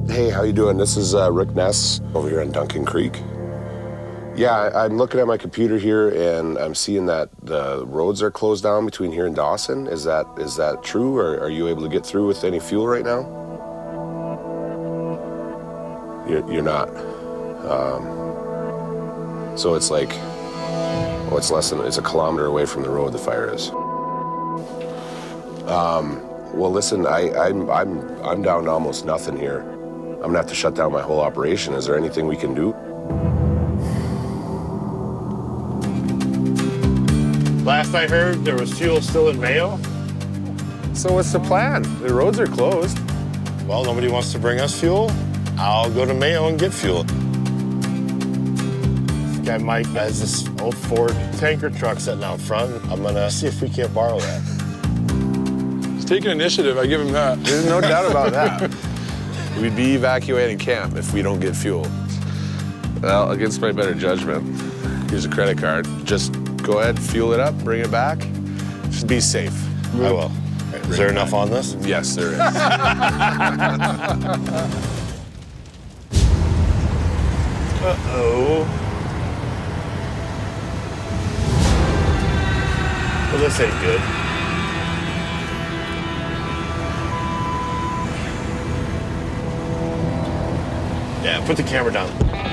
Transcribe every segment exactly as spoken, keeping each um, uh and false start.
Hey, how you doing? This is uh, Rick Ness over here on Duncan Creek. Yeah, I, I'm looking at my computer here, and I'm seeing that the roads are closed down between here and Dawson. Is that is that true, or are you able to get through with any fuel right now? You're, you're not. Um, so it's like, oh, it's less than, it's a kilometer away from the road the fire is. Um, well, listen, I, I'm, I'm, I'm down to almost nothing here. I'm gonna have to shut down my whole operation. Is there anything we can do? Last I heard, there was fuel still in Mayo. So what's the plan? The roads are closed. Well, nobody wants to bring us fuel. I'll go to Mayo and get fuel. This guy Mike has this old Ford tanker truck sitting out front. I'm gonna see if we can't borrow that. He's taking initiative, I give him that. There's no doubt about that. We'd be evacuating camp if we don't get fuel. Well, against my better judgment, here's a credit card. Just go ahead, fuel it up, bring it back. Just be safe. I will. Is there enough on this? Yes, there is. Uh-oh. Well, this ain't good. Yeah, put the camera down.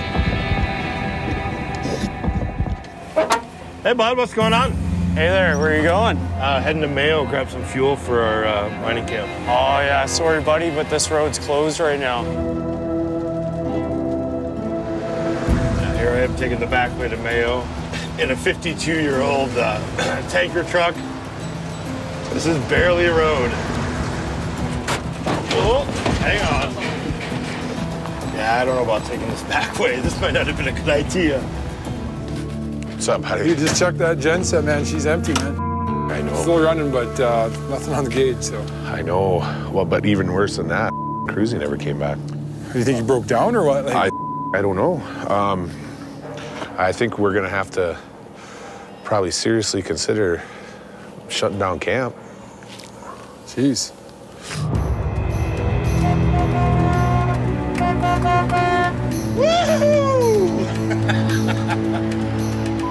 Hey, bud, what's going on? Hey there, where are you going? Uh, heading to Mayo, grab some fuel for our uh, mining camp. Oh yeah, sorry buddy, but this road's closed right now. Uh, here I am taking the back way to Mayo in a fifty-two-year-old uh, tanker truck. This is barely a road. Oh, hang on. Yeah, I don't know about taking this back way. This might not have been a good idea. What's up, buddy? You just checked that genset, man. She's empty, man. I know. Still running, but uh, nothing on the gauge, so. I know. Well, but even worse than that, Cruzy never came back. Do you think you broke down or what? Like... I, I don't know. Um, I think we're gonna have to probably seriously consider shutting down camp. Jeez. Woohoo!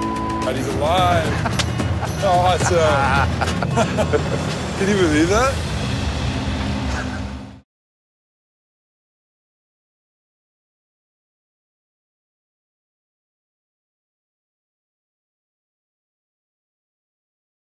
He's alive. Oh, awesome. Can you believe that?